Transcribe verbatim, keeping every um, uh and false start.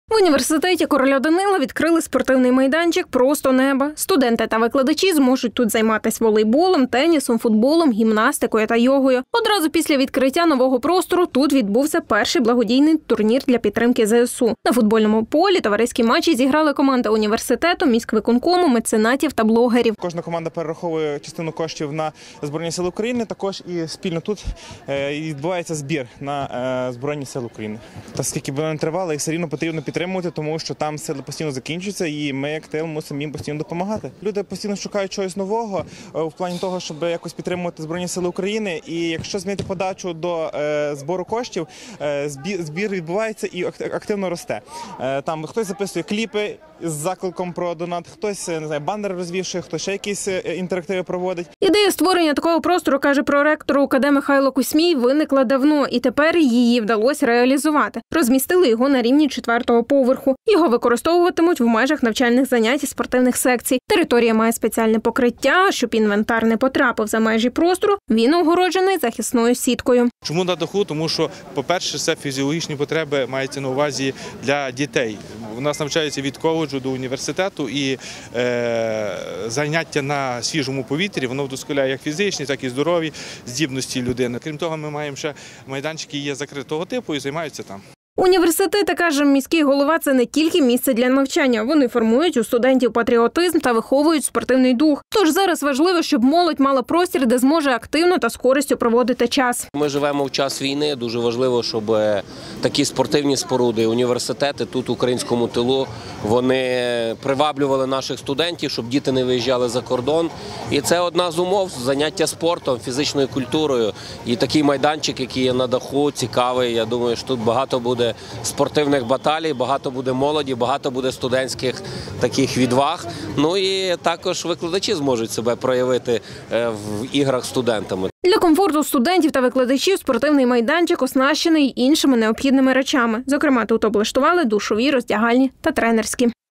В університеті короля Данила відкрили спортивний майданчик «Просто неба». Студенти та викладачі зможуть тут займатися волейболом, тенісом, футболом, гімнастикою та йогою. Одразу після відкриття нового простору тут відбувся перший благодійний турнір для підтримки зе ес у. На футбольному полі товариські матчі зіграли команди університету, міськвиконкому, меценатів та блогерів. Кожна команда перераховує частину коштів на Збройні Сили України, також і спільно тут відбувається збір на Збройні Сили України. Та скільки б воно не тривало, їх все рівно потрібно підтримувати, тому що там сили постійно закінчуються і ми, як тил, мусимо їм постійно допомагати. Люди постійно шукають чогось нового в плані того, щоб якось підтримувати Збройні Сили України. І якщо змінити подачу до е, збору коштів, е, збір, збір відбувається і активно росте. Е, там хтось записує кліпи з закликом про донат, хтось, не знаю, банери розвішує, хтось ще якісь інтерактиви проводить. Ідея створення такого простору, каже проректор УКД Михайло Кусмій, виникла давно, і тепер її вдалося реалізувати. Розмістили його на рівні четвертого поверху. Його використовуватимуть в межах навчальних занять і спортивних секцій. Територія має спеціальне покриття, щоб інвентар не потрапив за межі простору, він огороджений захисною сіткою. Чому на даху? Тому що, по-перше, це фізіологічні потреби мається на увазі для дітей. У нас навчаються від коледжу до університету, і е, заняття на свіжому повітрі, воно вдосколяє як фізичні, так і здорові здібності людини. Крім того, ми маємо ще майданчики є закритого типу і займаються там. Університети, каже міський голова, це не тільки місце для навчання. Вони формують у студентів патріотизм та виховують спортивний дух. Тож зараз важливо, щоб молодь мала простір, де зможе активно та з користю проводити час. Ми живемо в час війни. Дуже важливо, щоб такі спортивні споруди, університети тут, в українському тилу, вони приваблювали наших студентів, щоб діти не виїжджали за кордон. І це одна з умов – заняття спортом, фізичною культурою. І такий майданчик, який є на даху, цікавий. Я думаю, що тут багато буде спортивних баталій, багато буде молоді, багато буде студентських таких відваг. Ну і також викладачі зможуть себе проявити в іграх з студентами. Для комфорту студентів та викладачів спортивний майданчик оснащений іншими необхідними речами. Зокрема, тут облаштували душові, роздягальні та тренерські.